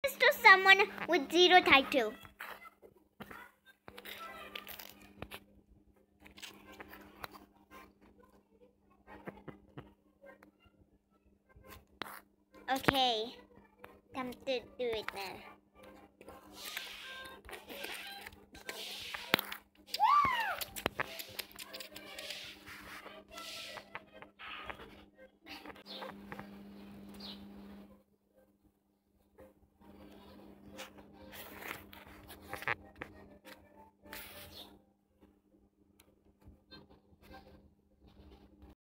To someone with zero title. Okay, time to do it now.